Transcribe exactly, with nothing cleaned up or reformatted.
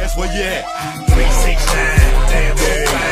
That's where you at. three six nine, damn, yeah.